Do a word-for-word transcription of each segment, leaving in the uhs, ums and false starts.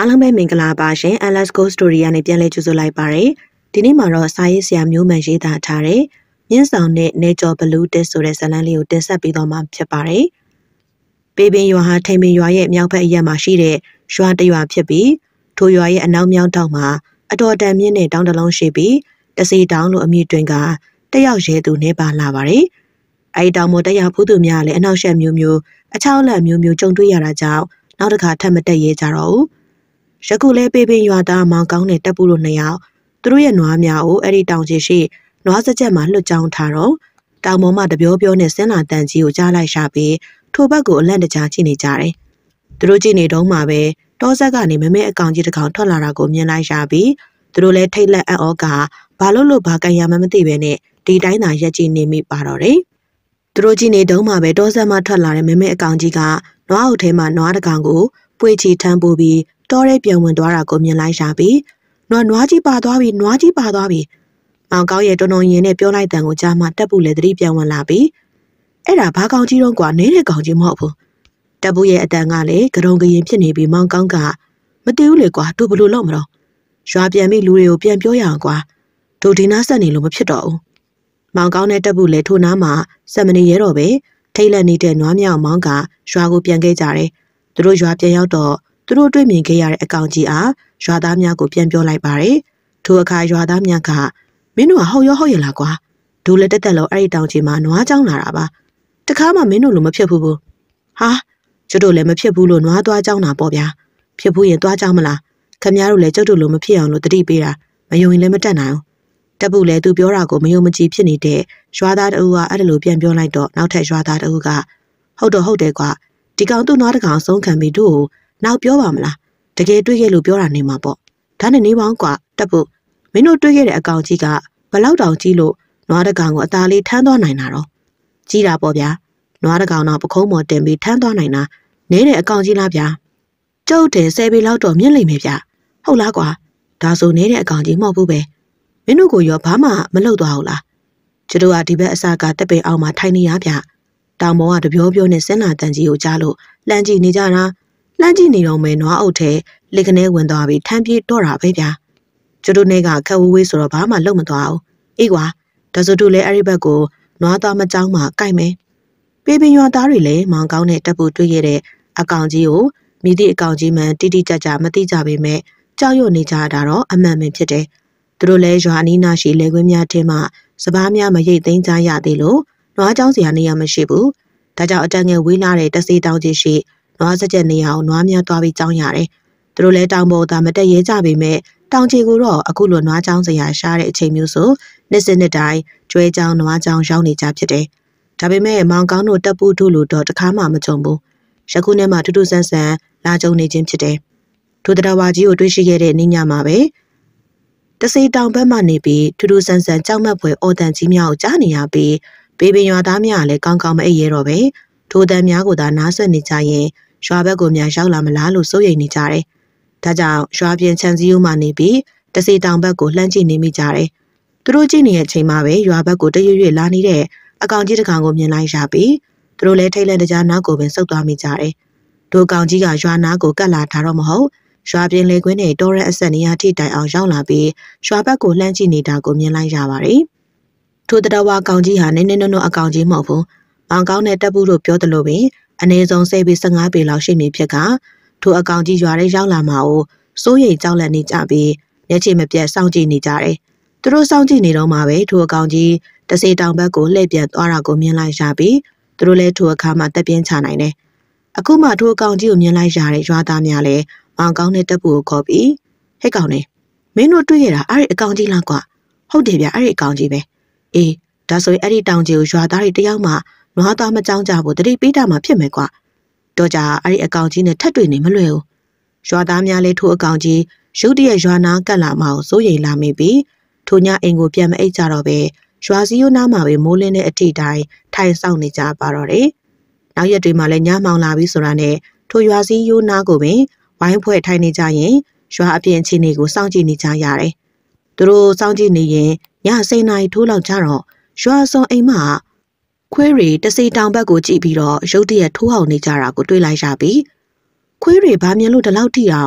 အားလုံးပဲမင်္ဂလာပါရှင် Alice Go Story ကနေပြန်လည်ကြိုဆိုလိုက်ပါရယ်ဒီနေ့မှာတော့စာရေးဆရာမျိုးမှန်ရေးသားထားတဲ့မြင်းဆောင်နဲ့နေကျော်ဘလူးတက်ဆိုတဲ့ဇာတ်လမ်းလေးကိုတင်ဆက်ပေးတော့မှာဖြစ်ပါတယ်ပေပင်ရွာဟာထိန်ပင်ရွာရဲ့မြောက်ဘက်အရက်မှာရှိတဲ့ရွာတရွာဖြစ်ပြီးထိုရွာရဲ့အနောက်မြောက်တောင်မှာအတော်တန်မြင့်တဲ့တောင်တစ်လုံးရှိပြီးတစီတောင်လို့အမည်တွင်ကတက်ရောက်ရဲသူနေပါလာပါတယ်အဲဒီတောင်ပေါ်တက်ရောက်ဖူးသူများလည်းအနောက်ရှက်မျိုးမျိုးအချောက်လက်မျိုးမျိုးကြုံတွေ့ရတာကြောင့်နောက်တစ်ခါထပ်မတက်ရဲကြတော့ဘူးယခုလဲပေပင်ရွာသားမောင်ကောင်းနဲ့တက်ပူလို့နှစ်ယောက်သူတို့ရဲ့နွားများကိုအဲ့ဒီတောင်ကြီးရှိနွားစကြက်မှာလွတ်ကြောင်းထားတော့တောင်ပေါ်မှာတပြောပြောနဲ့ဆင်းလာတန်ကြီးကိုကြားလိုက်ရှာပြီးထိုဘက်ကိုအလန့်တကြားကြည့်နေကြတယ်သူတို့ကြည့်နေတော့မှပဲတောဆက်ကနေမမဲအကောင်ကြီးတစ်ကောင်ထွက်လာတာကိုမြင်လိုက်ရှာပြီးသူတို့လဲထိတ်လက်အံ့ဩကဘာလို့လို့ဘာကန်ရမှမသိပဲနဲ့ဒီတိုင်းသာရက်ကြည့်နေမိပါတော့တယ်သူတို့ကြည့်နေတော့မှပဲတောဆက်မှထွက်လာတဲ့မမဲအကောင်ကြီးကနွားအုပ်ထဲမှာနွားတစ်ကောင်ကိုပွေချီထမ်းပိုးပြီးတော်ရဲပြန်ဝင်သွားတာကိုမြင်လိုက်ရှာပြီးနွားနွားကြီးပါသွားပြီနွားကြီးပါသွားပြီမောင်ကောင်းရဲ့တုံတုံရင်နဲ့ပြောလိုက်တဲ့ကိုကြားမှတက်ပူလေသတိပြန်ဝင်လာပြီးအဲ့ဒါဘာကောင်ကြီးတော့ကွာနေတဲ့ကောင်ကြီးမဟုတ်ဘူးတက်ပူရဲ့အတန်ကလည်းကရုံကရင်ဖြစ်နေပြီးမောင်ကောင်းကမတည်ဘူးလေကွာတို့ဘလို့လုပ်မလို့ရွာပြန်ပြီးလူတွေကိုပြန်ပြောရအောင်ကွာတို့ဒီနားဆက်နေလို့မဖြစ်တော့ဘူးမောင်ကောင်းနဲ့တက်ပူလေထိုနားမှာစက်မနေရတော့ပဲထိတ်လက်နေတဲ့နွားမြောင်မောင်ကရွာကိုပြန်ခဲ့ကြတယ်သူတို့ရွာပြန်ရောက်တော့သူတို့တွေ့မြင်ခဲ့ရတဲ့အကောင်ကြီးအားရွာသားများကိုပြန်ပြောလိုက်ပါတယ်ထိုအခါရွာသားများကမင်းတို့ကဟုတ်ရောဟုတ်ရလားကွာဒူလည်းတက်တက်လို့အဲ့ဒီတောင်ကြီးမှာနွားကြောင်းလာတာပါတခါမှမင်းတို့လိုမဖြစ်ဘူးဘူးဟာကျတို့လည်းမဖြစ်ဘူးလို့နွားသွားကြောင်းတာပေါ့ဗျာဖြစ်ဘူးရင်သွားကြောင်းမလားခင်ဗျားတို့လည်းကျုပ်တို့လိုမဖြစ်အောင်လို့တတိပေးတာမယုံရင်လည်းမတက်နိုင်ဘူးတက်ဘူးလည်းသူပြောတာကိုမယုံမကြည်ဖြစ်နေတဲ့ရွာသားတအူကအဲ့ဒါလိုပြန်ပြောလိုက်တော့နောက်ထပ်ရွာသားတအူကဟုတ်တော့ဟုတ်တယ်ကွာဒီကောင်သူ့နွားတကောင်ဆုံးခံပြီးတို့နောက်ပြောပါမလားတကယ်တွေ့ခဲ့လို့ပြောတာနေမှာပေါ့ဒါနဲ့နေပေါင်းကွာတက်ဖို့မင်းတို့တွေ့ခဲ့တဲ့အကောင်ကြီးကဘလောက်တောင်ကြီးလို့နွားတကောင်ကိုအသားလေးထမ်းသွားနိုင်တာတော့ကြီးတာပေါ့ဗျာနွားတကောင်တော့ပခုံးပေါ်တင်ပြီးထမ်းသွားနိုင်တာနဲတဲ့အကောင်ကြီးလားဗျာကျုပ်တင်ဆယ်ပေလောက်တော့မြင့်လိမ့်မယ်ဗျဟုတ်လားကွာဒါဆိုနဲတဲ့အကောင်ကြီးမဟုတ်ဘူးပဲမင်းတို့ကိုရောဘာမှမလုပ်သွားဘူးလားကျတို့ကဒီဘက်အစကတက်ပင်အောင်မှာထိုင်နေရဗျတောင်ပေါ်ကတပြောပြောနဲ့ဆင်းလာတန်ကြီးကိုကြားလို့လှမ်းကြည့်နေကြတာလှမ်းကြည့်နေတော့မယ်နွားအုပ်ထဲလက်ကနေဝင်သွားပြီးထမ်းပြေးတော့တာပဲဗျာကျတို့နဲ့ကခက်ဝဝေးဆိုတော့ဘာမှလုပ်မသွားဘူးအေးကွာဒါဆိုတို့လည်းအဲ့ဒီဘက်ကိုနွားသားမကြောင်းမှကြိုက်မယ်ပေပင်ရွာသားတွေလည်းမောင်ကောင်းနဲ့တက်ပူတွေ့ခဲ့တဲ့အကောင်ကြီးကိုမိသည့်အကောင်ကြီးမှန်တိတိကျကျမသိကြပေမဲ့ကြောက်ရွံ့နေကြတာတော့အမှန်ပဲဖြစ်တယ်သူတို့လည်းရွာအနီးနားရှိလေကွင်းများထဲမှာစပားများမရိတ်သိမ်းကြရသေးလို့နွားကြောင်းစရာနေရာမရှိဘူးဒါကြောင့်အတန်ငယ်ဝေးလာတဲ့တစေတောင်ကြီးရှိနွားစကြက်နေအောင်နွားများသွားပြီးကြောင်းရတယ်သူတို့လည်းတောင်ပေါ်သားမတက်ရဲကြပေမဲ့တောင်ကြီးကိုတော့အခုလိုနွားကြောင်းစရာရှားတဲ့အချိန်မျိုးဆိုနှစ်စစ်နှစ်တိုင်းကျွဲကြောင်းနွားကြောင်းရောက်နေကြဖြစ်တယ်ဒါပေမဲ့မောင်ကောင်းတို့တက်ပူတို့လိုတော့တခါမှမကြုံဘူးယခုနဲ့မှထူးထူးဆန်းဆန်းလာကြုံနေခြင်းဖြစ်တယ်ထိုတရဝါကြီးကိုတွေ့ရှိခဲ့တဲ့နေ့ညမှာပဲတစေတောင်ဘက်မှနေပြီးထူးထူးဆန်းဆန်းကြောက်မက်ဖွယ်အော်တန်ကြီးများကိုကြားနေရပြီးဘေးပင်ရွာသားများလည်းကောင်းကောင်းမအိပ်ရတော့ပဲထိုတန်များကိုသာနားဆွနေကြရင်ရွာဘက်ကိုများရောက်လာမလားလို့စိုးရိမ်နေကြတယ်။ဒါကြောင့်ရွာပြင်ခြံစည်းရိုးမှနေပြီးတစီတောင်ဘက်ကိုလှမ်းကြည့်နေမိကြတယ်။သူတို့ကြည့်နေတဲ့အချိန်မှာပဲရွာဘက်ကိုတရွရွလာနေတဲ့အကောင်ကြီးတစ်ကောင်ကိုမြင်လိုက်ရပြီးသူတို့လည်းထိတ်လန့်တကြားနောက်ကိုပင်ဆုတ်သွားမိကြတယ်။ဒိုကောင်ကြီးကရွာနာကိုကတ်လာတာတော့မဟုတ်ရွာပြင်လေကွင်းနဲ့တောရဲအဆက်နေရာထိတိုင်အောင်ရောက်လာပြီးရွာဘက်ကိုလှမ်းကြည့်နေတာကိုမြင်လိုက်ရပါတယ်။ထိုတရဝါကောင်ကြီးဟာနင်းနေနုံနုံအကောင်ကြီးမဟုတ်ဘူး။မောင်ကောင်းနဲ့တက်ဘူးလို့ပြောသလိုပင်အနည်းဆုံးဆယ်ပေဆယ့်ငါးပေလောက်ရှိနေဖြစ်ကထိုအကောင်ကြီးရွာထဲရောက်လာမှာကိုစိုးရိမ်ကြောက်လန့်နေကြပြီးမျက်ခြေမပြတ်စောင့်ကြည့်နေကြတယ်။သူတို့စောင့်ကြည့်နေတော့မှပဲထိုအကောင်ကြီးတစေတောင်ဘက်ကိုလှည့်ပြန်သွားတာကိုမြင်လိုက်ရပြီးသူတို့လည်းထိုအခါမှတက်ပြင်းချနိုင်တယ်။အခုမှထိုအကောင်ကြီးကိုမြင်လိုက်ရတဲ့ရွာသားများလည်းမောင်ကောင်းနဲ့တက်ဖို့ကိုခေါ်ပြီးဟဲ့ကောင်နေမင်းတို့တွေ့ရတာအဲ့ဒီအကောင်ကြီးလားကွာဟုတ်တယ်ဗျအဲ့ဒီအကောင်ကြီးပဲအေးဒါဆိုရင်အဲ့ဒီတောင်ကြီးကိုရွာသားတွေတယောက်မှနွားသားမကြောင်းကြဖို့တတိပေးတာမှဖြစ်မယ်ကွာတော့ကြအဲ့ဒီအကောင်ကြီးနဲ့ထပ်တွေ့နေမလွယ်ဘူးရွာသားများလည်းထိုအကောင်ကြီးရုတ်တရက်ရွာနာကတ်လာမှကိုစိုးရိမ်လာမိပြီးထိုညအိမ်ကိုပြန်မအိပ်ကြတော့ပဲရွာစည်းရိုးနားမှာပဲမိုးလင်းတဲ့အထိတိုင်းထိုင်ဆောင်နေကြပါတော့တယ်နောက်ရက်တွေမှာလည်းညမောင်လာပြီးဆိုတာနဲ့ထိုရွာစည်းရိုးနားကိုပင်ဝိုင်းဖွဲ့ထိုင်နေကြရင်ရွာအပြင်အခြေအနေကိုစောင့်ကြည့်နေကြရတယ်သူတို့စောင့်ကြည့်နေရင်ညစိန်နိုင်ထိုးလောက်ကြတော့ရွာစုံအိမ်မှာခွေးတွေတစီတောင်ဘက်ကိုကြည့်ပြီးတော့ရုတ်တရက်ထိုးအောင်နေကြတာကိုတွေ့လိုက်ရပြီးခွေးတွေဘာမြင်လို့ဒီလောက်ထိအောင်ထ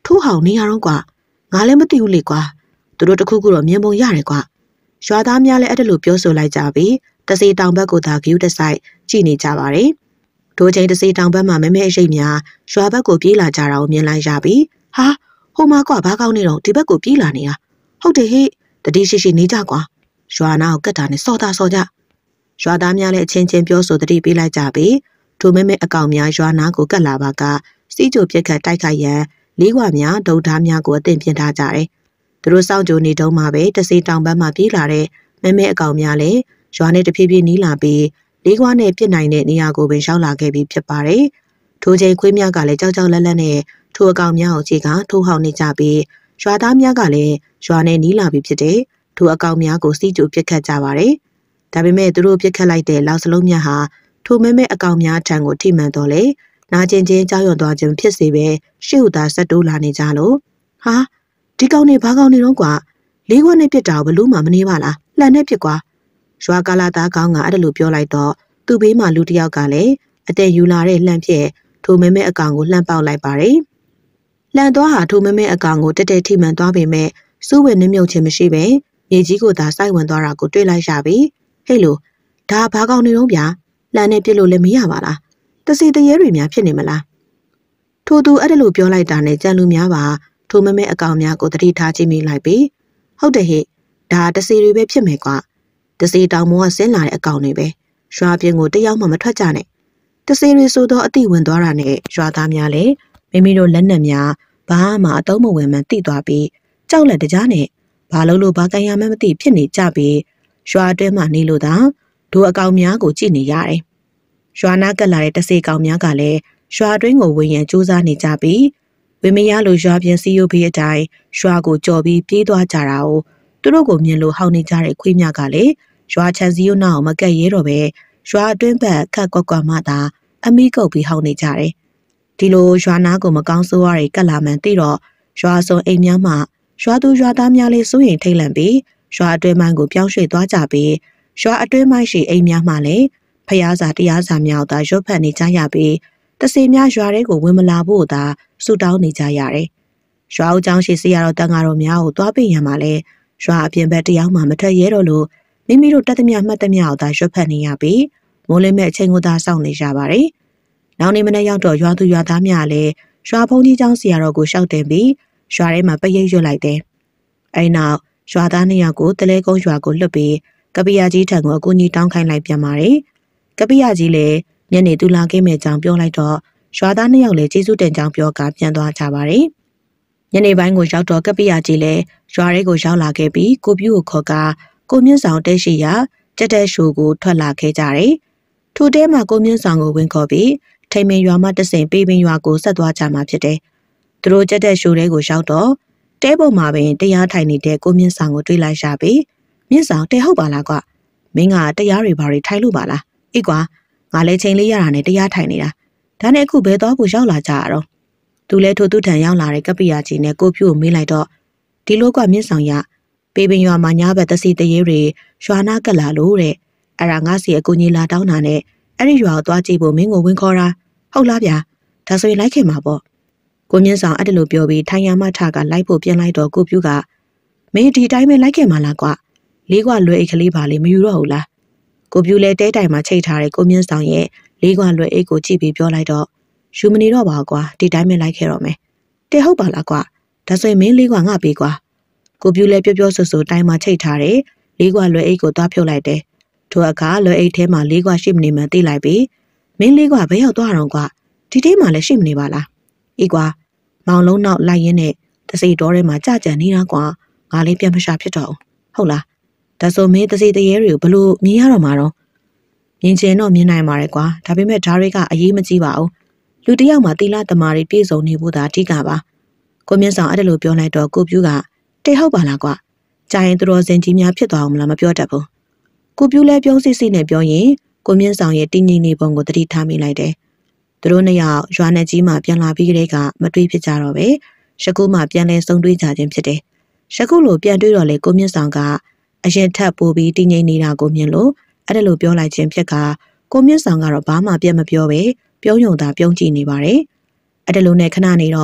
ထိုးဟောင်နေရတော့ကွာငါလည်းမသိဘူးလေကွာသူတို့တခုခုတော့မြင်ပုံရတယ်ကွာရွာသားများလည်းအဲ့ဒါလိုပြောဆိုလိုက်ကြပြီးတစီတောင်ဘက်ကိုသာဂယူးတဆိုင်ကြည့်နေကြပါတယ်ထိုချိန်တစီတောင်ဘက်မှာမဲမဲအရှိတ်များရွာဘက်ကိုပြေးလာကြတာကိုမြင်လိုက်ရပြီးဟာဟိုမှာကွာဘာကောင်းနေတော့ဒီဘက်ကိုပြေးလာနေတာဟုတ်တယ်ဟေ့တတိရှိရှိနေကြကွာရွာနာကိုကတ်တာနဲ့စောတာစောကြရွာသားများလည်းအချင်းချင်းပြောဆိုတတိပေးလိုက်ကြပြီးထိုမဲမဲအကောင်များရွာနာကိုကတ်လာပါကစီးကြိုပြက်ခတ်တိုက်ခိုက်ရန်လေးခွများဒုံသားများကိုအသင့်ပြင်ထားကြတယ်သူတို့စောင့်ကြိုနေတုန်းမှာပဲတစီတောင်ဘက်မှာပြေးလာတဲ့မဲမဲအကောင်များလည်းရွာနဲ့တဖြည်းဖြည်းနီးလာပြီးလေးခွနဲ့ပြစ်နိုင်တဲ့နေရာကိုပင်ရောက်လာခဲ့ပြီးဖြစ်ပါတယ်ထိုချိန်ခွေးများကလည်းကြောက်ကြောက်လန့်လန့်နဲ့ထိုအကောင်များကိုကြည့်ကထိုးဟောင်းနေကြပြီးရွာသားများကလည်းရွာနဲ့နီးလာပြီးဖြစ်တဲ့ထိုအကောင်များကိုစီးကြိုပြစ်ခတ်ကြပါတယ်ဒါပေမဲ့သူတို့ပြစ်ခတ်လိုက်တဲ့လောက်စလုံးများဟာထိုမဲမဲအကောင်များထံကိုထိမှန်တော့လေနာကျင်ချင်းကြောက်ရွံ့သွားခြင်းဖြစ်စေပဲရှေ့ဥသာဆက်တိုးလာနေကြလို့ဟာဒီကောင်နေဘာကောင်နေတော့ကွာလေးခွနဲ့ပြစ်တာဘလို့မှမနေပါလားလှန်နဲ့ပြစ်ကွာရွာကလာသားကောင်ကအဲ့ဒါလိုပြောလိုက်တော့သူ့ဘေးမှာလူတစ်ယောက်ကလည်းအတဲ့ယူလာတဲ့လှန်ဖြစ်ထိုမဲမဲအကောင်ကိုလှန်ပေါက်လိုက်ပါတယ်လှန်သွားဟာထိုမဲမဲအကောင်ကိုတက်တက်ထိမှန်သွားပေမဲ့စူးဝင်နှမြုပ်ခြင်းမရှိပဲမြေကြီးကိုသာစိုက်ဝင်သွားတာကိုတွေ့လိုက်ရပြီဟဲ့လို့ဒါဘာကောင်နေတော့ဗျာလှန်နဲ့ပြစ်လို့လည်းမရပါလားတစီတရေတွေများဖြစ်နေမလားထိုသူအဲ့ဒါလိုပြောလိုက်တာနဲ့ကြံလူများပါထိုမဲမဲအကောင်များကိုတတိထားကြည့်မိလိုက်ပြီးဟုတ်တယ်ဟဲ့ဒါတစီတွေပဲဖြစ်မယ်ကွာတစီတောင်မောကဆင်းလာတဲ့အကောင်တွေပဲရွာပြင်ကိုတယောက်မှမထွက်ကြနဲ့တစီတွေဆိုတော့အတိဝင်သွားတာနဲ့ရွာသားများလည်းမိမိတို့လက်နက်များဘာမှအသုံးမဝင်မှတိသွားပြီးကြောက်လက်တကြားနဲ့ဘာလို့လို့ဘာကန်ရမှမသိဖြစ်နေကြပြီးရွာအတွင်းမှာနေလို့သာဒိုအကောင်များကိုကြည့်နေရတယ်ရွာနာကလာတဲ့တစီကောင်များကလည်းရွာအတွင်းကိုဝင်ရန်စူးစမ်းနေကြပြီးဝင်းမရလို့ရွာပြင်စီယိုဖေးအတိုင်းရွာကိုကြော်ပြီးပြေးသွားကြတာကိုသူတို့ကိုမြင်လို့ဟောင်းနေကြတဲ့ခွေးများကလည်းရွာချန်စီယိုနောက်မကက်ရဲတော့ပဲရွာအတွင်းဘက်ခက်ကွက်ကွက်မှသာအမိကုတ်ပြီးဟောင်းနေကြတယ်ဒီလိုရွာနာကိုမကောင်းဆိုးရတဲ့ကက်လာမှန်သိတော့ရွာစုံအိမ်များမှရွာသူရွာသားများလေးစိုးရင်ထိတ်လန့်ပြီးရွာအတွင်းမိုင်းကိုပြောင်းရွှေ့သွားကြပြီးရွာအတွင်းမိုင်းရှိအိမ်များမှလည်းဖျားစာတရားစာများသာရွတ်ဖတ်နေကြရပြီးတစီများရွာတွေကိုဝင်မလာဖို့သာဆူတောင်းနေကြရတယ်။ရွာဦးကျောင်းရှိစီရတော့တန်ဃာတော်များကိုတွားပေးရမှာလဲရွာအပြင်ဘက်တရားမှမထွက်ရဲတော့လို့မိမိတို့တတ်သမျှမှတ်သမျှကိုသာရွတ်ဖတ်နေရပြီးမိုးလင်းမဲ့အချိန်ကိုသာစောင့်နေကြပါတယ်။နောက်နေ့မနေ့ရောက်တော့ရွာသူရွာသားများလည်းရွာဖုံးကြီးကျောင်းစီရတော်ကိုရှောက်တင်ပြီးရွာထဲမှာပရိတ်ရွတ်လိုက်တယ်။အဲဒီနောက်ရွာသားနှစ်ယောက်ကိုတလဲကုန်းရွာကိုလွတ်ပြီးကပိယာကြီးထံကိုအကူကြီးတောင်းခိုင်းလိုက်ပြန်ပါတယ်။ကပိယာကြီးလည်းညနေသူလာခဲ့မဲ့ကြောင်ပြောလိုက်တော့ရွာသားနှစ်ယောက်လည်းကျေးဇူးတင်ကြောင်းပြောကပြန်သွားကြပါတယ်။ညနေပိုင်းကိုရောက်တော့ကပိယာကြီးလည်းရွာရဲကိုရောက်လာခဲ့ပြီးကိုပြူကိုခေါ်ကကိုမြင့်ဆောင်တက်ရှိရာကြက်တဲ့ရှူကိုထွက်လာခဲ့ကြတယ်။ထိုတဲမှာကိုမြင့်ဆောင်ကိုဝင်ခေါ်ပြီးထိန်မင်ရွာမှတဆင်ပေးပင်ရွာကိုဆက်သွားကြမှာဖြစ်တယ်။သူတို့ကြက်တဲ့ရှူတွေကိုရောက်တော့တဲပေါ်မှာပင်တရားထိုင်နေတဲ့ကိုမြင့်ဆောင်ကိုတွေ့လိုက်ရပြီးမြင့်ဆောင်တဲဟုတ်ပါလားကွာမင်းကတရားတွေဘာတွေထိုင်လို့ပါလားအေးကွာငါလည်းချိန်လေးရတာနဲ့တရားထိုင်နေတာဒါနဲ့အခုဘယ်တော့ကိုရောက်လာကြရတော့သူလဲထိုသူထံရောက်လာတဲ့ကပိယာကြီးနဲ့ကိုပြူကိုမေးလိုက်တော့ဒီလိုကမြင့်ဆောင်ရပေးပင်ရွာမှာညာဘက်တစီတရေတွေရွာနာကလာလို့တဲ့အဲ့ဒါငါစီအကူကြီးလာတောင်းတာနဲ့အဲ့ဒီရွာကိုသွားကြည့်ဖို့မင်းကိုဝင်ခေါ်တာဟုတ်လားဗျာဒါဆိုရင်လိုက်ခင်မှာပေါ့ကိုမြင့်ဆောင်အဲ့ဒါလိုပြောပြီးထိုင်ရမထကလိုက်ဖို့ပြန်လိုက်တော့ကိုပြူကမင်းဒီတိုင်းပဲလိုက်ခင်မှာလားကွာလေးကွာလွယ်အိတ်ကလေးပါလေမယူတော့ဘူးလားကိုပြူလဲတဲတိုင်မှာချိတ်ထားတဲ့ကိုမြင့်ဆောင်ရဲ့လေးကွာလွယ်အိတ်ကိုကြည့်ပြီးပြောလိုက်တော့ယူမနေတော့ပါကွာဒီတိုင်းပဲလိုက်ခဲ့တော့မယ်တဲဟုတ်ပါလားကွာဒါဆိုရင်မင်းလေးကွာငါပေးကွာကိုပြူလဲပြောပြောဆိုဆိုတိုင်းမှာချိတ်ထားတဲ့လေးကွာလွယ်အိတ်ကိုသွားဖြုတ်လိုက်တယ်ထိုအခါလွယ်အိတ်ထဲမှာလေးကွာရှိမနေမှသိလိုက်ပြီးမင်းလေးကွာဘယ်ရောက်သွားတော့ကွာဒီထဲမှာလည်းရှိမနေပါလားအေးကွာမောင်လုံးနောက်လိုက်ရင်းနဲ့တစိတော်ထဲမှာကြကြံနေတာကွာငါလေးပြန်မရှာဖြစ်တော့ဟုတ်လားဒါဆိုမင်းတစိတရေတွေကိုဘလို့မြင်ရတော့မှာတော့မြင်ချင်တော့မြင်နိုင်ပါရဲ့ကွာဒါပေမဲ့ဓာရီကအရေးမကြီးပါဘူးလူတယောက်မှတီလာတမာတွေပြည့်စုံနေဖို့သာအဓိကပါကိုမြင့်ဆောင်အဲ့ဒါလိုပြောလိုက်တော့ကိုပြူးကတိတ်ဟုတ်ပါလားကွာကြာရင်သူတော်စင်ကြီးများဖြစ်သွားအောင်မလားမပြောတတ်ဘူးကိုပြူးလဲပြုံးစစ်စစ်နဲ့ပြောရင်ကိုမြင့်ဆောင်ရဲ့တင်းငင်နေပုံကိုတတိထားမိလိုက်တယ်သူတို့နှစ်ယောက်ရွာနယ်ကြီးမှပြန်လာပြီးကလေးကမတွေးဖြစ်ကြတော့ပဲရှကုမှပြန်လဲဆုံတွေးကြခြင်းဖြစ်တယ်ရှကုလိုပြန်တွေးတော့လေကိုမြင့်ဆောင်ကအရင်ထပ်ပို့ပြီးတင်းငင်နေတာကိုမြင်လို့အဲ့ဒါလိုပြောလိုက်ခြင်းဖြစ်ကကိုမြင့်ဆောင်ကတော့ဘာမှပြန်မပြောပဲပြုံးယုံသာပြုံးကြည့်နေပါတယ်အဲ့ဒါလိုနဲ့ခဏနေတော့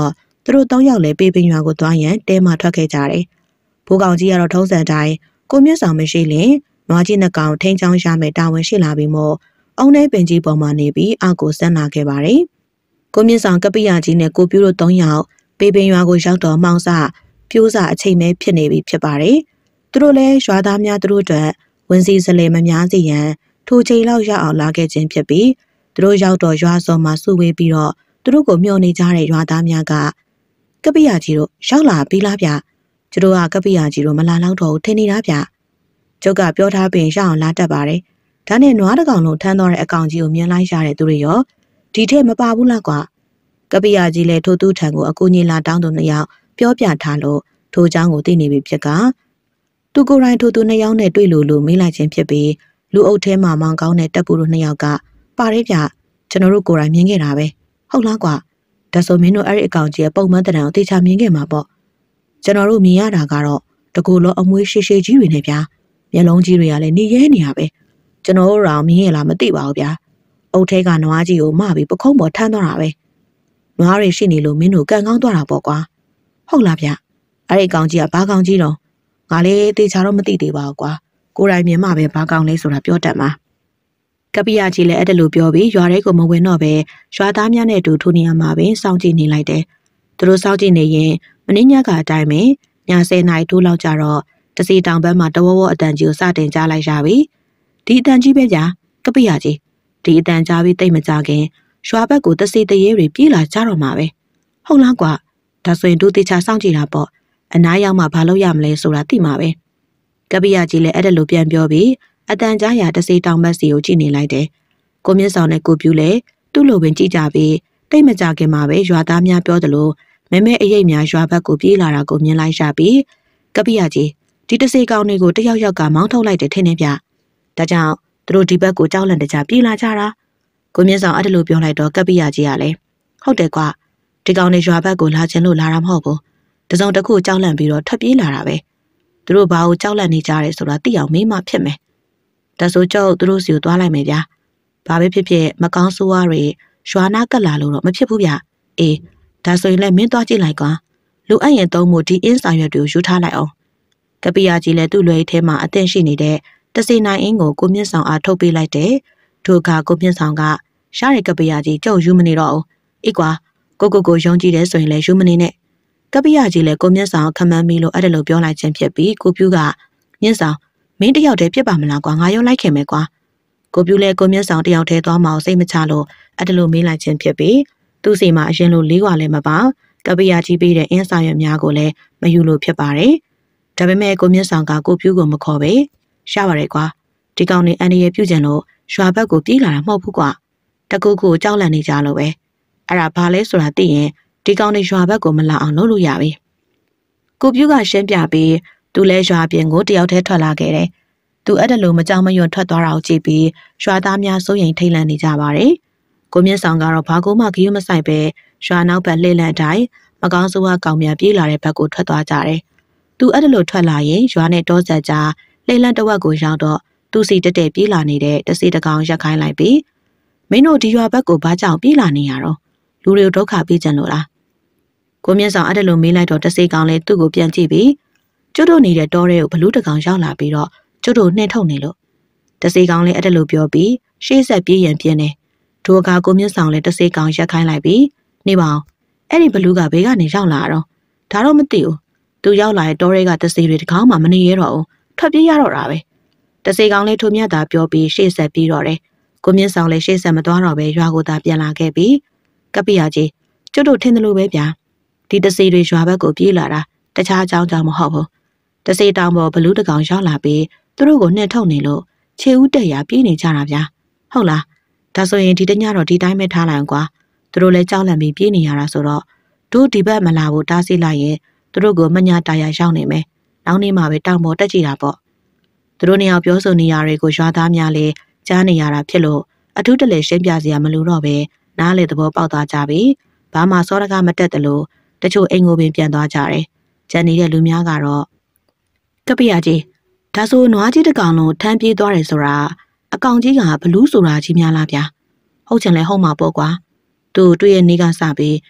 သူတို့သုံးယောက်လည်းပေပင်ရွာကိုသွားရန်တဲမှထွက်ခဲ့ကြတယ်။ဘိုးကောင်ကြီးကတော့ထုံးစံတိုင်းကိုမြင့်ဆောင်မရှိရင်နွားကြီးနှကောင်ထိန်းချောင်းရမယ်တာဝန်ရှိလာပြီးမို့အုံနဲ့ပင်ကြီးပေါ်မှာနေပြီးအောက်ကိုဆန်းလာခဲ့ပါတယ်။ကိုမြင့်ဆောင်ကပိယကြီးနဲ့ကိုပြူတို့သုံးယောက်ပေပင်ရွာကိုရောက်တော့မှောင်စပြိုးစာအချိန်မဲဖြစ်နေပြီဖြစ်ပါတယ်။သူတို့လည်းရွာသားများသူတို့အတွက်ဝင်စီစလဲမများစီရန်ထိုချိန်လောက်ရောက်အောင်လာခဲ့ခြင်းဖြစ်ပြီးသူတို့ရောက်တော့ရွာစော်မှာစုဝေးပြီးတော့သူတို့ကိုမျှော်နေကြတဲ့ရွာသားများကကပိယကြီးတို့ရောက်လာပြီလားဗျ။ကျတို့ကကပိယကြီးတို့မလာတော့တော့ထင်နေတာဗျ။ကျုပ်ကပြောထားပင်ရအောင်လာတတ်ပါတယ်။ဒါနဲ့နွားတကောင်လုံးထမ်းတော့တဲ့အကောင်ကြီးကိုမြင်လိုက်ရတဲ့သူတွေရောဒီထက်မပါဘူးလားကွာ။ကပိယကြီးလည်းထိုသူထံကိုအကူကြီးလာတောင်းသူနှစ်ယောက်ပြောပြထားလို့ထိုเจ้าကိုသိနေပြီဖြစ်ကသူကိုယ်တိုင်ထိုသူနှစ်ယောက်နဲ့တွေ့လို့လို့မေးလိုက်ခြင်းဖြစ်ပြီးလူအုပ်ထဲမှာမောင်ကောင်းတဲ့တပ်ပူတို့နှစ်ယောက်ကပါတယ်ဗျကျွန်တော်တို့ကိုယ်တိုင်မြင်ခဲ့တာပဲဟုတ်လားကွာဒါဆိုမင်းတို့အဲ့ဒီအကောင်ကြီးရဲ့ပုံမှန်တံတန်ကိုတေချာမြင်ခဲ့မှာပေါ့ကျွန်တော်တို့မြင်ရတာကတော့တကူလုံးအမွှေးရှည်ရှည်ကြီးတွေနဲ့ဗျာမျက်လုံးကြီးတွေကလည်းနေရဲနေရပဲကျွန်တော်တို့တော့မြင်ရလားမသိပါဘူးဗျာအုပ်ထဲကနွားကြီးကိုမပြီးပခုံးပေါ်ထမ်းသွားတာပဲနွားတွေရှိနေလို့မင်းတို့ကန်ကောင်းသွားတာပေါ့ကွာဟုတ်လားဗျအဲ့ဒီကောင်ကြီးကဘာကောင်ကြီးတော့ငါလေးတေချာတော့မသိသေးပါဘူးကွာကိုယ်တိုင်မြင်မှပဲဘာကောင်လဲဆိုတာပြောတတ်မှာကပိယကြီးလည်းအဲ့ဒါလိုပြောပြီးရွာထဲကိုမဝင်တော့ပဲရွာသားများနဲ့အတူထိုနေရာမှာပင်စောင့်ကြည့်နေလိုက်တယ်သူတို့စောင့်ကြည့်နေရင်မင်းညကအတိုင်းပဲညဆယ်နာရီထိုးလောက်ကြတော့တစီတောင်ဘက်မှာတဝဝအတန်ကြီးကိုစတင်ကြားလိုက်ရပြီဒီအတန်ကြီးပဲဗျာကပိယကြီးဒီအတန်ကြားပြီးတိတ်မကြခင်ရွာဘက်ကိုတစီတရေတွေပြေးလာကြတော့မှာပဲဟုတ်လားကွာဒါဆိုရင်တို့တေချာစောင့်ကြည့်တာပေါ့အနားရောက်မှဘာလုပ်ရမလဲဆိုတာသိမှာပဲကပိယကြီးလည်းအဲ့ဒါလိုပြန်ပြောပြီးအတန်ကြားရာတစီတောင်ဘက်စီကိုကြည့်နေလိုက်တယ်ကိုမြင့်ဆောင်နဲ့ကိုပြူလည်းသူ့လိုပင်ကြည့်ကြပြီးတိတ်မကြခင်မှာပဲရွာသားများပြောသလိုမဲမဲအရိပ်များရွာဘက်ကိုပြေးလာတာကိုမြင်လိုက်ရပြီးကပိယကြီးဒီတစီကောင်တွေကိုတယောက်ယောက်ကမောင်းထုတ်လိုက်တယ်ထင်နေဗျဒါကြောင့်သူတို့ဒီဘက်ကိုကြောက်လန့်တကြပြေးလာကြတာကိုမြင့်ဆောင်အဲ့ဒါလိုပြောလိုက်တော့ကပိယကြီးကလည်းဟုတ်တယ်ကွာဒီကောင်တွေရွာဘက်ကိုလာခြင်းလို့လာတာမဟုတ်ဘူးတစုံတစ်ခုကြောက်လန့်ပြီးတော့ထွက်ပြေးလာတာပဲသူတို့ဘာကိုကြောက်လန့်နေကြရဲဆိုတာသိအောင်မေးမှဖြစ်မယ်ဒါဆိုကြောက်သူတို့စီကိုသွားလိုက်မယ်ဗျာဘာပဲဖြစ်ဖြစ်မကောင်းဆိုးဝါးတွေရွာနာကက်လာလို့တော့မဖြစ်ဘူးဗျအေးဒါဆိုရင်လည်းမင်းသွားကြည့်လိုက်ကွာလူအပ်ရင်သုံးဖို့ဒီအင်းစာရွက်တွေကိုယူထားလိုက်အောင်ကပိယကြီးလည်းသူ့လွယ်ထဲမှာအသင့်ရှိနေတဲ့တစီနိုင်အင်းကိုကိုမြင့်ဆောင်အားထုတ်ပေးလိုက်တယ်ထိုအခါကိုမြင့်ဆောင်ကရှားရကပိယကြီးကြောက်ယူမနေတော့ဘူးအေးကွာကိုကိုကိုယုံကြည်တယ်ဆိုရင်လည်းယူမနေနဲ့ကပိယကြီးလည်းကိုမြင့်ဆောင်ခမန်းမီလို့အဲ့ဒါလိုပြောလိုက်ခြင်းဖြစ်ပြီးကိုပြူကမြင့်ဆောင်မင်းတယောက်တည်းပြစ်ပါမလားကွာငါရောလိုက်ခင်မယ်ကွာကိုပြူလည်းကိုမြင့်ဆောင်တယောက်တည်းသွားမအောင်စိတ်မချလို့အဲ့ဒါလိုမေးလိုက်ခြင်းဖြစ်ပြီးသူ့စီမှာအရင်လိုလေးကွာလည်းမပါကပိယကြီးပေးတဲ့အင်းဆောင်ရွက်များကိုလည်းမယူလို့ဖြစ်ပါတယ်ဒါပေမဲ့ကိုမြင့်ဆောင်ကကိုပြူကိုမခေါ်ပဲရှားပါရဲကွာဒီကောင်နေအန်ဒီရဲ့ပြုကျင်လို့ရွာဘက်ကိုပြေးလာတာမဟုတ်ဘူးကွာတကူကူကြောက်လန့်နေကြလို့ပဲအဲ့ဒါဘာလဲဆိုတာသိရင်ဒီကောင်နေရွာဘက်ကိုမလာအောင်လုပ်လို့ရပြီကိုပြူကရှင်းပြပြီးသူလဲရွာပြင်ကိုတယောက်တည်းထွက်လာခဲ့တယ်သူအဲ့ဒါလိုမကြောက်မရွံ့ထွက်သွားတာကိုကြည့်ပြီးရွာသားများစိုးရိမ်ထိတ်လန့်နေကြပါတယ်ကိုမြင့်ဆောင်ကတော့ဘာကိုမှဂရုမစိုက်ပဲရွာနောက်ဘက်လှည့်လန့်တိုင်းမကောင်းဆိုးဝါးကောင်များပြေးလာတဲ့ဘက်ကိုထွက်သွားကြတယ်သူအဲ့ဒါလိုထွက်လာရင်ရွာနဲ့တောဆက်ကြားလှည့်လန့်တစ်ဝက်ကိုရောက်တော့သူစီတက်တက်ပြေးလာနေတဲ့တစီတကောင်ရက်ခိုင်းလိုက်ပြီးမင်းတို့ဒီရွာဘက်ကိုဘာကြောင့်ပြေးလာနေရတော့လူတွေဒုက္ခပေးကြလို့လားကိုမြင့်ဆောင်အဲ့ဒါလိုမေးလိုက်တော့တစီကောင်လည်းသူ့ကိုပြန်ကြည့်ပြီးကျွတ်တို့နေတဲ့တောထဲကိုဘလူးတကောင်ရောက်လာပြီးတော့ကျွတ်တို့နှင်ထုတ်နေလို့တစီကောင်လည်းအဲ့ဒါလိုပြောပြီးရှေ့ဆက်ပြေးရင်ပြင်းတယ်ဒိုအခါကိုမြင့်ဆောင်လည်းတစီကောင်ရက်ခိုင်းလိုက်ပြီးနေပါအောင်အဲ့ဒီဘလူးကဘေးကနေရောက်လာတော့ဒါတော့မသိဘူးသူရောက်လာတဲ့တောထဲကတစီတွေတကောင်မှမနေရတော့ဘူးထွက်ပြေးရတော့တာပဲတစီကောင်လည်းထိုမြတ်သာပြောပြီးရှေ့ဆက်ပြေးတော့တယ်ကိုမြင့်ဆောင်လည်းရှေ့ဆက်မသွားတော့ပဲရွာကိုသာပြန်လာခဲ့ပြီးကပိယကြီးကျွတ်တို့ထင်တယ်လို့ပဲဗျာဒီတစီတွေရွာဘက်ကိုပြေးလာတာတခြားအကြောင်းကြောင့်မဟုတ်ဘူးတစီတောင်ပေါ်ဘလူးတကောင်ရောက်လာပြီးသူတို့ကိုနှင်ထုတ်နေလို့ခြေဦးတက်ရပြေးနေကြတာဗျာဟုတ်လားဒါဆိုရင်ဒီတညတော့ဒီတိုင်းပဲထားလိုက်ကွာသူတို့လည်းကြောက်လန့်ပြီးပြေးနေရတာဆိုတော့တို့ဒီဘက်မလာဘူးတားဆီးလိုက်ရင်သူတို့ကိုမညာတာယာရောက်နေမယ်နောက်နေ့မှပဲတောင်ပေါ်တက်ကြည့်တာပေါ့သူတို့နေအောင်ပြောဆိုနေရတွေကိုရွာသားများလည်းကြားနေရတာဖြစ်လို့အထူးတလေရှင်းပြစရာမလိုတော့ပဲနားလေသဘောပေါက်သွားကြပြီဘာမှစောတကားမတက်တယ်လို့တချို့အိမ်ကိုပင်ပြန်သွားကြတယ်ကျန်နေတဲ့လူများကတော့ကပိယကြီးဒါဆိုနွားကြီးတကောင်လုံးထမ်းပြေးသွားတယ်ဆိုတာအကောင်ကြီးကဘလူးဆိုတာကြီးများလားဗျာဟုတ်ချင်လဲဟုတ်မှာပေါ့ကွာသူတွေ့ရနေကစပြီးမ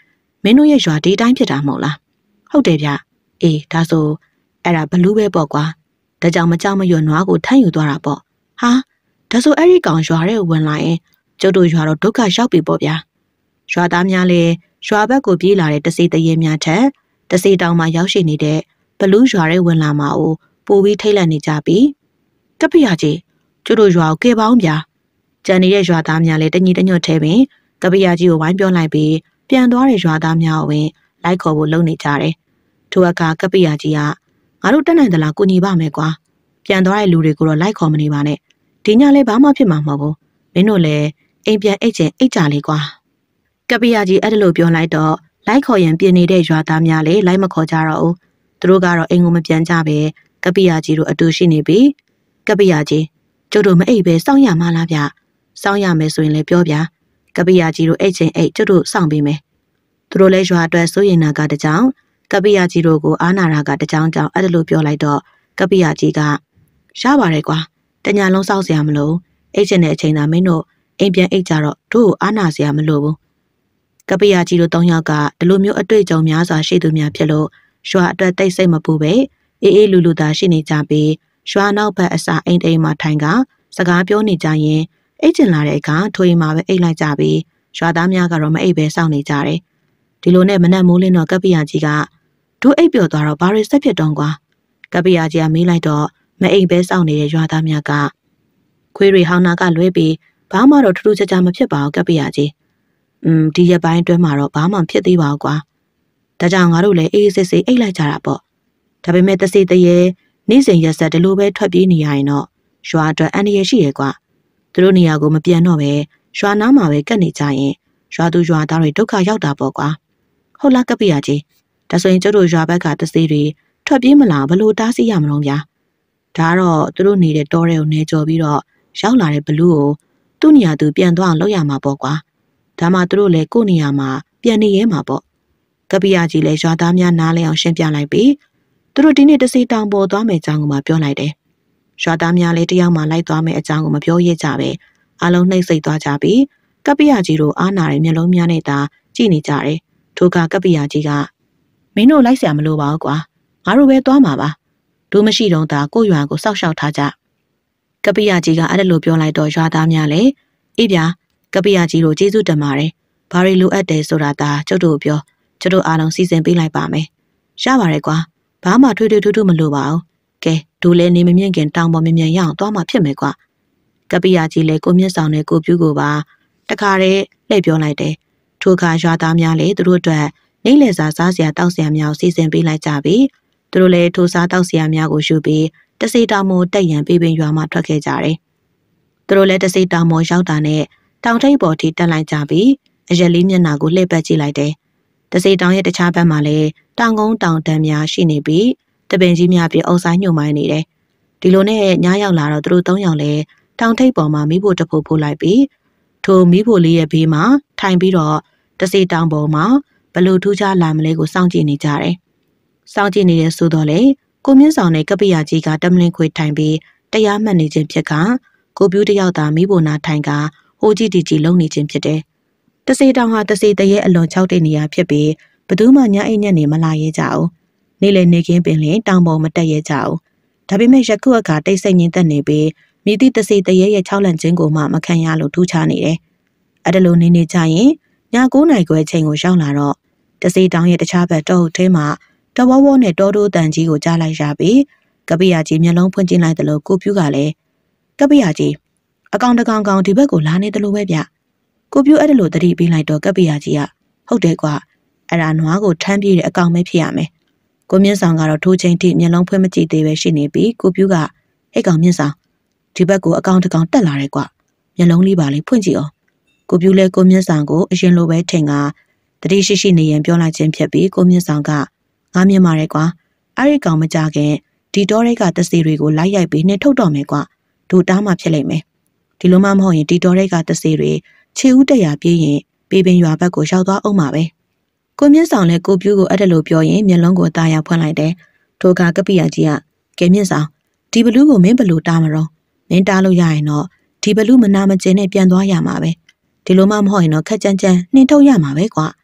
မင်းတို့ရဲ့ရွာဒီတိုင်းဖြစ်တာမဟုတ်လားဟုတ်တယ်ဗျအေးဒါဆိုအဲ့ဒါဘလူးပဲပေါ့ကွာဒါကြောင့်မကြောက်မရွံ့နွားကိုထမ်းယူသွားတာပေါ့ဟာဒါဆိုအဲ့ဒီကောင်ရွာထဲကိုဝင်လာရင်ကျုပ်တို့ရွာတော့ဒုက္ခရောက်ပြီပေါ့ဗျာရွာသားများလည်းရွာဘက်ကိုပြေးလာတဲ့တစီတရေများထက်တစီတောင်မှရောက်ရှိနေတဲ့ဘလူးရွာထဲဝင်လာမှာကိုပိုပြီးထိတ်လန့်နေကြပြီကပ္ပိယကြီးကျုပ်တို့ရွာကိုကယ်ပါအောင်ဗျာကြံနေတဲ့ရွာသားများလည်းတညီတညွတ်ထဲပင်ကပ္ပိယကြီးကိုဝိုင်းပြောလိုက်ပြီးပြန်သွားတဲ့ရွာသားများကိုဝင်လိုက်ခေါ်ဖို့လုပ်နေကြတယ်ထိုအခါကပ္ပိယကြီးကငါတို့တက်နိုင်သလားကူညီပါမယ်ကွာပြန်သွားတဲ့လူတွေကိုတော့လိုက်ခေါ်မနေပါနဲ့ဒီညလည်းဘာမှဖြစ်မှာမဟုတ်ဘူးမင်းတို့လည်းအိမ်ပြန်အိတ်ချင်အိတ်ကြလေးကွာကပ္ပိယကြီးအဲ့ဒါလိုပြောလိုက်တော့လိုက်ခေါ်ရင်ပြင်နေတဲ့ရွာသားများလည်းလိုက်မခေါ်ကြတော့ဘူးသူတို့ကတော့အိမ်ကိုမပြန်ကြပဲကပ္ပိယကြီးတို့အတူရှိနေပြီကပ္ပိယကြီးကျုပ်တို့မအိပ်ပဲစောင့်ရမှာလားဗျစောင့်ရမယ်ဆိုရင်လည်းပြောဗျာကပ္ပိယကြီးတို့အိတ်ချင်အိတ်ကျုပ်တို့စောင့်ပေးမယ်သူတို့လည်းရွာအတွက်စိုးရိမ်နာကတကြောင်ကပ္ပိယကြီးတို့ကိုအားနာတာကတကြောင်ကြောင့်အဲ့ဒါလိုပြောလိုက်တော့ကပ္ပိယကြီးကရပါတယ်ကွာတညာလုံးစောင့်စရာမလိုအိတ်ချင်တဲ့အချိန်သာမင်းတို့အိမ်ပြန်အိတ်ကြတော့တို့ကိုအားနာစရာမလိုဘူးကပ္ပိယကြီးတို့သုံးယောက်ကဒီလိုမျိုးအတွေ့အကြုံများစွာရှိသူများဖြစ်လို့ရွာအတွက်တိတ်ဆိတ်မပူပဲအေးအေးလူလူသာရှိနေကြပြီးရွာနောက်ဘက်အစာအိမ်တိမ်မှာထိုင်ကစကားပြောနေကြရင်အိတ်ကျင်လာတဲ့အခါထိုအိမ်မှာပဲအိတ်လိုက်ကြပြီးရွာသားများကတော့မအိတ်ပဲစောင့်နေကြတယ်ဒီလိုနဲ့မနက်မိုးလင်းတော့ကပ္ပိယကြီးကတို့အိတ်ပြော်သွားတော့ဘာတွေဆက်ဖြစ်တုံးကွာကပ္ပိယကြီးကမေးလိုက်တော့မအိတ်ပဲစောင့်နေတဲ့ရွာသားများကခွေးတွေဟောင်းနာကလွဲပြီးဘာမှတော့ထူးထူးခြားခြားမဖြစ်ပါဘူးကပ္ပိယကြီးอืมဒီရက်ပိုင်းအတွင်းမှာတော့ဘာမှဖြစ်သေးပါဘူးကွာဒါကြောင့်ငါတို့လည်းအေးအေးဆေးဆေးအိတ်လိုက်ကြတာပေါ့ဒါပေမဲ့တစီတရေနေ့စဉ်ရက်ဆက်ဒီလိုပဲထွက်ပြေးနေရရင်တော့ရွာအတွက်အန္တရာယ်ရှိရဲ့ကွာသူတို့နေရာကိုမပြန်တော့ပဲရွာနားမှာပဲကပ်နေကြရင်ရွာသူရွာသားတွေဒုက္ခရောက်တာပေါ့ကွာဟုတ်လားကပ္ပိယကြီးဒါဆိုရင်ကျတို့ရွာဘက်ကတစီတွေထွက်ပြေးမလာဘလို့တားဆီးရမလို့ဗျာဒါကတော့သူတို့နေတဲ့တောထဲကိုနေကြော်ပြီးတော့ရောက်လာတဲ့ဘလူးကိုသူ့နေရာသူပြန်သွားအောင်လုပ်ရမှာပေါ့ကွာဒါမှသူတို့လည်းကိုယ့်နေရာမှာပြန်နေရဲမှာပေါ့ကပ္ပိယကြီးလည်းရွာသားများနားလဲအောင်ရှင်းပြလိုက်ပြီးသူတို့ဒီနေ့တစီတောင်ပေါ်သွားမယ်အကြောင်းကိုမှပြောလိုက်တယ်ရွာသားများလည်းတယောက်မှလိုက်သွားမယ်အကြောင်းကိုမပြောရကြပဲအလုံးနှိမ့်စိတ်သွားကြပြီးကပ္ပိယကြီးတို့အားနာတဲ့မျက်လုံးများနဲ့သာကြည့်နေကြတယ်ထိုကကပ္ပိယကြီးကမင်းတို့လိုက်ဆရာမလို့ပါဘူးကွာငါတို့ပဲသွားမှာပါတို့မရှိတော့တာကိုရွာကိုစောက်ရှောက်ထားကြကပ္ပိယကြီးကအဲ့ဒါလိုပြောလိုက်တော့ရွာသားများလည်းအေးဗျာကပ္ပိယကြီးတို့ကျေးဇူးတင်ပါတယ်ဘာတွေလိုအပ်တယ်ဆိုတာဒါကျုပ်တို့ပြောကျုပ်တို့အားလုံးစီစဉ်ပေးလိုက်ပါမယ်ရပါတယ်ကွာဘာမှထွေးထွေးထူးထူးမလိုပါဘူးကဲဒူလည်းနေမမြင့်ခင်တောင်ပေါ်မြင်မြန်ရအောင်သွားမှဖြစ်မယ်ကွာကပ္ပိယကြီးလည်းကိုမြင့်ဆောင်နဲ့ကိုပြူကိုပါတခါတည်းလှည့်ပြောလိုက်တယ်ထိုအခါရွာသားများလည်းသူတို့အတွက်နေလေစာစားစရာတောက်စရာများကိုစီစဉ်ပေးလိုက်ကြပြီးသူတို့လည်းထိုစားတောက်စရာများကိုယူပြီးတစီတောင်မို့တက်ရန်ပေးပင်ရွာမှထွက်ခဲ့ကြတယ်သူတို့လည်းတစီတောင်မို့ရောက်တာနဲ့တောင်ထိပ်ပေါ်ထိတက်လိုက်ကြပြီးအရက်လေးမျက်နှာကိုလှည့်ပတ်ကြည့်လိုက်တယ်တစီတောင်ရဲ့တခြားဘက်မှာလည်းတောင်ကုန်းတောင်တန်းများရှိနေပြီးတပင်ကြီးများပြအုပ်ဆိုင်ညှို့မိုင်းနေတယ်ဒီလိုနဲ့ညရောက်လာတော့သူတို့သုံးယောက်လည်းတောင်ထိပ်ပေါ်မှာမိဖို့တဖို့ဖို့လိုက်ပြီးထိုမိဖို့လေးရဲ့ဘေးမှာထိုင်ပြီးတော့တစီတောင်ပေါ်မှာဘလို့ထူးခြားလာမလဲကိုစောင့်ကြည့်နေကြတယ်စောင့်ကြည့်နေတဲ့ဆိုတော့လေကိုမြင့်ဆောင်နဲ့ကပ္ပိယကြီးကတမလင်းခွေထိုင်ပြီးတရားမှတ်နေခြင်းဖြစ်ကကိုပြူးတယောက်သာမိဖို့နာထိုင်ကဟိုကြီးတီကြီးလုံနေခြင်းဖြစ်တယ်တစီတောင်ဟာတစီတရဲ့အလွန်၆တဲ့နေရာဖြစ်ပြီးဘသူမှညအိမ်ညက်နေမလာရဲကြဘူးနေလေနေခင်းပင်လင်တောင်ပေါ်မတက်ရဲကြဘူးဒါပေမဲ့ယခုအခါတိတ်ဆိတ်ငြိမ်သက်နေပြီးမိသည့်တစီတရဲ့ရဲ့၆လန့်ခြင်းကိုမှမခံရလို့ထူးခြားနေတယ်အဲ့ဒါလိုနေနေကြရင်ည၉နာရီခွဲချိန်ကိုရောက်လာတော့တစီတောင်ရဲ့တခြားဘက်တောအုပ်ထဲမှာတဝဝနဲ့တောတိုးတန်ကြီးကိုကြားလိုက်ရပြီးကပ္ပိယကြီးမျက်လုံးဖွင့်ကြည့်လိုက်တယ်လို့ကိုပြူးကလည်းကပ္ပိယကြီးအကောင်တကောင်ကောင်ဒီဘက်ကိုလာနေတယ်လို့ပဲဗျကိုပြူးအဲ့ဒါလိုတတိပေးလိုက်တော့ကပ္ပိယကြီးကဟုတ်တယ်ကွာအဲ့ဒါနွားကိုထမ်းပြေးတဲ့အကောင်ပဲဖြစ်ရမယ်ကိုမြင့်ဆောင်ကတော့ထိုးချိန်ထိမျက်လုံးဖွင့်မကြည့်သေးပဲရှိနေပြီးကိုပြူးကဟဲ့ကောင်မြင့်ဆောင်ဒီဘက်ကိုအကောင်တကောင်တက်လာတယ်ကွာမျက်လုံးလေးပါလေးဖွင့်ကြည့်အောင်ကိုပြူးလဲကိုမြင့်ဆောင်ကိုအရင်လိုပဲထင်ကတတိရှိရှိနေရင်ပြောလိုက်ခြင်းဖြစ်ပြီးကိုမြင့်ဆောင်ကငါမြင်ပါရဲကွာအဲ့ဒီကောင်မကြခင်ဒီတောရိတ်ကတစီတွေကိုလိုက်ရိုက်ပြီးနှင်ထုတ်တော့မယ်ကွာဒူတားမှဖြစ်လိမ့်မယ်ဒီလိုမှမဟုတ်ရင်ဒီတောရိတ်ကတစီတွေခြေဦးတရာပြေးရင်ပေးပင်ရွာဘက်ကိုရောက်သွားအောင်ပါပဲကိုမြင့်ဆောင်လဲကိုပြူးကိုအဲ့ဒါလိုပြောရင်မျက်လုံးကိုตาရဖွင့်လိုက်တယ်ထိုကကပ္ပိယကြီးကကဲမြင့်ဆောင်ဒီဘလူးကိုမင်းဘလူးတားမရောမင်းတားလို့ရရင်တော့ဒီဘလူးမနာမကျင်နဲ့ပြန်သွားရမှာပဲဒီလိုမှမဟုတ်ရင်တော့ခက်ကြမ်းကြမ်းနှင်ထုတ်ရမှာပဲကွာ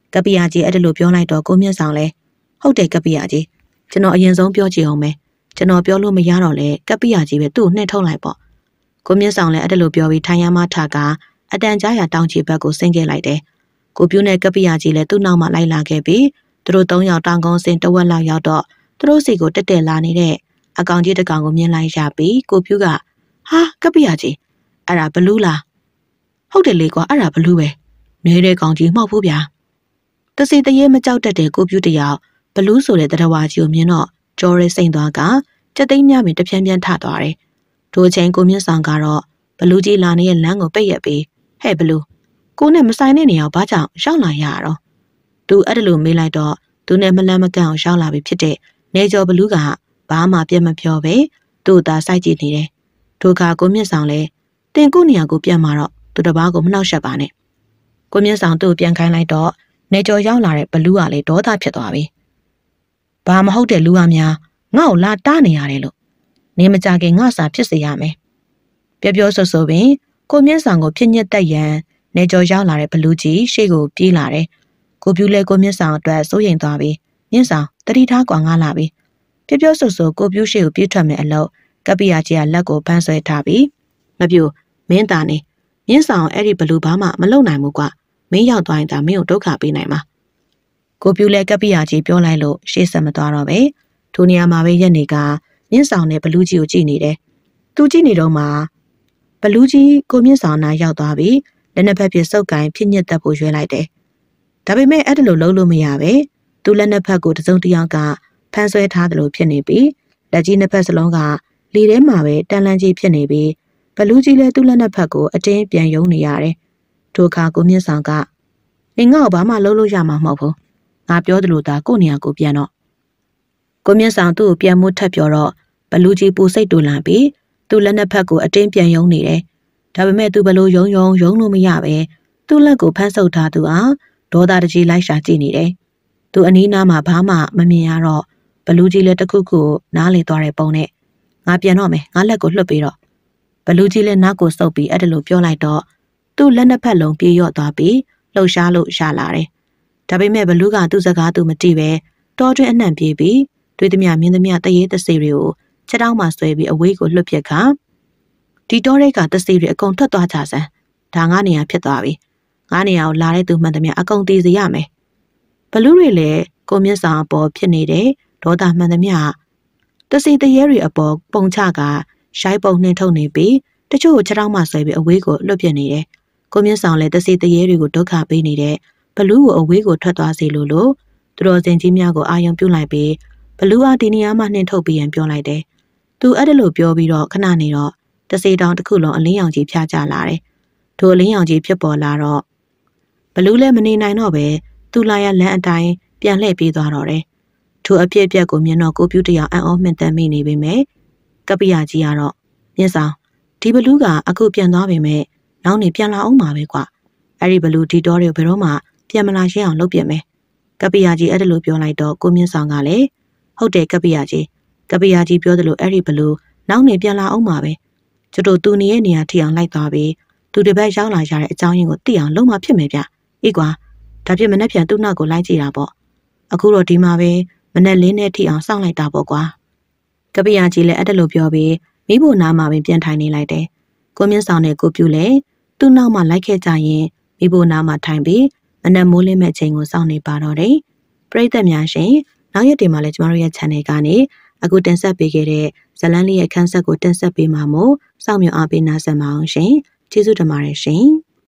ကပီယာကြီးအဲ့ဒါလိုပြောလိုက်တော့ကိုမြင့်ဆောင်လဲဟုတ်တယ်ကပီယာကြီးကျွန်တော်အရင်ဆုံးပြောကြည့်အောင်မယ်ကျွန်တော်ပြောလို့မရတော့လဲကပီယာကြီးပဲသူ့ကိုနှိပ်ထုတ်လိုက်ပေါ့ကိုမြင့်ဆောင်လဲအဲ့ဒါလိုပြောပြီးထိုင်ရမထကအတန်ကြားရတောင်ချီဘက်ကိုဆင်းခဲ့လိုက်တယ်ကိုပြူနဲ့ကပီယာကြီးလဲသူ့နောက်မှလိုက်လာခဲ့ပြီးသူတို့သုံးယောက်တောင်ကုန်းစင်တဝက်လောက်ရောက်တော့သူတို့စီကိုတက်တက်လာနေတဲ့အကောင်ကြီးတစ်ကောင်ကိုမြင်လိုက်ရပြီးကိုပြူကဟာကပီယာကြီးအဲ့ဒါဘလူးလားဟုတ်တယ်လေကွာအဲ့ဒါဘလူးပဲနေတဲ့ကောင်ကြီးမှောက်ဖို့ဗျာတစီတရေမကြောက်တတ်တဲ့ကိုပြူတယောက်ဘလူးဆိုတဲ့တရဝါကြီးကိုမြင်တော့ကြောရဲစိမ့်သွားကစက်သိမ်းမြမင်းတပြင်းပြင်းထသွားတယ်ထိုအချိန်ကိုမြင့်ဆောင်ကတော့ဘလူးကြီးလာနေတဲ့လမ်းကိုပိတ်ရက်ပြီးဟဲ့ဘလူးကိုနဲ့မဆိုင်တဲ့နေရာဘာကြောင့်ရောက်လာရတော့သူအဲ့ဒါလိုမေးလိုက်တော့သူနဲ့မလန့်မကန့်အောင်ရောက်လာပြီဖြစ်တဲ့နေကျော်ဘလူးကဘာမှပြတ်မပြောပဲသူ့သားစိုက်ကြည့်နေတယ်ထိုအခါကိုမြင့်ဆောင်လဲတင်ကိုနေရာကိုပြန်มาတော့သူတပားကိုမနှောက်ယှက်ပါနဲ့ကိုမြင့်ဆောင်သူ့ပြန်ခိုင်းလိုက်တော့နေကျော်ရောက်လာတဲ့ဘလူးကလည်းဒေါသဖြစ်သွားပြီဘာမဟုတ်တဲ့လူကများငါ့ကိုလာတားနေရတယ်လို့နေမကြခင်ငါစာဖြစ်စေရမယ်ပြောပြောဆိုဆိုပင်ကိုမြင့်ဆောင်ကိုဖြစ်ညစ်တက်ရန်နေကျော်ရောက်လာတဲ့ဘလူးကြီးရှေ့ကိုပြေးလာတယ်ကိုပြူလဲကိုမြင့်ဆောင်အတွက်စိုးရိမ်သွားပြီမြင့်ဆောင်တတိထားကွာငါလာပြီပြောပြောဆိုဆိုကိုပြူရှေ့ကိုပြေးထွက်မယ်အလို့ကပီယာကြီးကလက်ကိုဖမ်းဆွဲထားပြီးမပြူမင်းသားနေမြင့်ဆောင်အဲ့ဒီဘလူးဘာမှမလုပ်နိုင်ဘူးကွာမင်းရောက်သွားရင်ဒါမင်းကိုဒုက္ခပေးနိုင်မှာကိုပြူလဲကပီယာကြီးပြောလိုက်လို့ရှေ့ဆက်မသွားတော့ပဲထိုနေရာမှာပဲရက်နေကမြင့်ဆောင်နဲ့ဘလူးကြီးကိုကြည့်နေတယ်သူကြည့်နေတော့မှဘလူးကြီးကိုမြင့်ဆောင်နာရောက်သွားပြီးလက်နှစ်ဖက်ပြစုပ်ကိုင်ဖြစ်ညစ်သက်ဖို့ရွေးလိုက်တယ်ဒါပေမဲ့အဲ့ဒါလိုလုပ်လို့မရပဲသူလက်နှစ်ဖက်ကိုတစုံတစ်ယောက်ကဖမ်းဆွဲထားတယ်လို့ဖြစ်နေပြီးလက်ကြီးနှစ်ဖက်စလုံးကလေထဲမှာပဲတန်လန်းကြီးဖြစ်နေပြီးဘလူးကြီးလည်းသူ့လက်နှစ်ဖက်ကိုအတင်းပြန်ယုံနေရတယ်ထိုအခါကိုမြင့်ဆောင်ကငင်ငါ့ကိုဘာမှလုပ်လို့ရမှာမဟုတ်ဘူးငါပြောသလိုသာကို့နေရာကိုပြန်တော့ကိုမြင့်ဆောင်သူ့ကိုပြန်မှုထပ်ပြောတော့ဘလူးကြီးပူစိတ်တူလာပြီးသူ့လက်နှစ်ဖက်ကိုအတင်းပြန်ယုံနေတယ်ဒါပေမဲ့သူဘလို့ယုံယုံယုံလို့မရပဲသူ့လက်ကိုဖမ်းဆုပ်ထားသူဟာဒေါသတကြီးလိုက်ရှာကြည့်နေတယ်သူအနီးနားမှာဘာမှမမြင်ရတော့ဘလူးကြီးလည်းတခုခုနားလေသွားတဲ့ပုံနဲ့ငါပြန်တော့မယ်ငါလက်ကိုလွှတ်ပြီးတော့ဘလူးကြီးလည်းနောက်ကိုဆုပ်ပြီးအဲ့ဒါလိုပြောလိုက်တော့သူ့လက်နှစ်ဖက်လုံးပြေးရော့သွားပြီးလှုပ်ရှားလို့ရှာလာတယ်ဒါပေမဲ့ဘလူးကသူ့စကားသူမတိပဲတောတွင်းအနှံ့ပြေးပြီးတွေ့သမျှမြင်သမျှတရေတစေတွေကိုချက်တောင်းမှဆွဲပြီးအဝေးကိုလွှတ်ပြက်ခါဒီတောတွေကတစေတွေအကုန်ထွက်သွားကြစမ်းဒါငါနေရာဖြစ်သွားပြီငါနေရာကိုလာတဲ့သူမှန်သမျှအကုန်တည်စေရမယ်ဘလူးတွေလည်းကိုမြင့်ဆောင်အပေါ်ဖြစ်နေတဲ့ဒေါသမှန်သမျှတစေတရေတွေအပေါ်ပုံချကရှိုင်းပုံနှင်းထုတ်နေပြီးတချို့ကိုချက်တောင်းမှဆွဲပြီးအဝေးကိုလွှတ်ပြက်နေတယ်ကိုမြင့်ဆောင်လည်းတစေတရေတွေကိုဒုက္ခပေးနေတဲ့ဘလူးကိုအဝေးကိုထွက်သွားစေလို့လို့သူတော်စင်ကြီးများကိုအာယုံပြုတ်လိုက်ပြီးဘလူးအားဒီနေရာမှာနှင်းထုတ်ပြီးရင်ပြောလိုက်တယ်သူအဲ့ဒါလိုပြောပြီးတော့ခဏနေတော့တစေတောင်တစ်ခုလုံးအလင်းရောင်ကြီးဖြားကျလာတယ်ထိုအလင်းရောင်ကြီးဖြစ်ပေါ်လာတော့ဘလူးလည်းမနေနိုင်တော့ပဲသူလာရလမ်းအတိုင်းပြန်လှည့်ပြေးသွားတော့တယ်ထိုအပြစ်အပျက်ကိုမြင်တော့ကိုပြူတယောက်အံ့ဩမှင်တမ်းမိနေပေမဲ့ကပီယာကြီးကတော့မြင့်ဆောင်ဒီဘလူးကအခုပြန်သွားပေမဲ့နောက်နေပြန်လာအောင်ပါပဲကွာအဲ့ဒီဘလူးဒီတော်တွေဘယ်တော့မှပြန်မလာရှင်းအောင်လုပ်ပြမယ်ကပီယာကြီးအဲ့ဒါလိုပြောလိုက်တော့ကိုမြင့်ဆောင်ကလည်းဟုတ်တယ်ကပီယာကြီးကပီယာကြီးပြောသလိုအဲ့ဒီဘလူးနောက်နေပြန်လာအောင်ပါပဲကျတို့သူနေရဲ့နေရာထိအောင်လိုက်သွားပြီးသူတပတ်ရောက်လာရတဲ့အကြောင်းရင်းကိုသိအောင်လုံးမဖြစ်မယ်ဗျအေးကွာဒါဖြစ်မနဲ့ပြန်သူ့နောက်ကိုလိုက်ကြည့်တာပေါ့အခုတော့ဒီမှာပဲမနဲ့လင်းနဲ့ထိအောင်စောင့်လိုက်တာပေါ့ကွာကပီယာကြီးလည်းအဲ့ဒါလိုပြောပြီးမိဖို့နားမှာပင်ပြန်ထိုင်နေလိုက်တယ်ကိုမြင့်ဆောင်နဲ့ကိုပြူလည်းသူ့နောက်မှာလိုက်ခဲ့ကြရင်မိဖို့နားမှာထိုင်ပြီးမနဲ့မိုးလင်းမဲ့ချိန်ကိုစောင့်နေပါတော့တယ်ပရိသတ်များရှင်နောက်ရက်တွေမှာလည်းကျမတို့ရဲ့ channel ကနေအခုတင်ဆက်ပေးခဲ့တဲ့ဇလန်းလေးရဲ့ခန်းဆက်ကိုတင်ဆက်ပေးမှာမို့စောင့်မျှော်အားပေးနားဆင်ပါအောင်ရှင်ကျေးဇူးတင်ပါတယ်ရှင်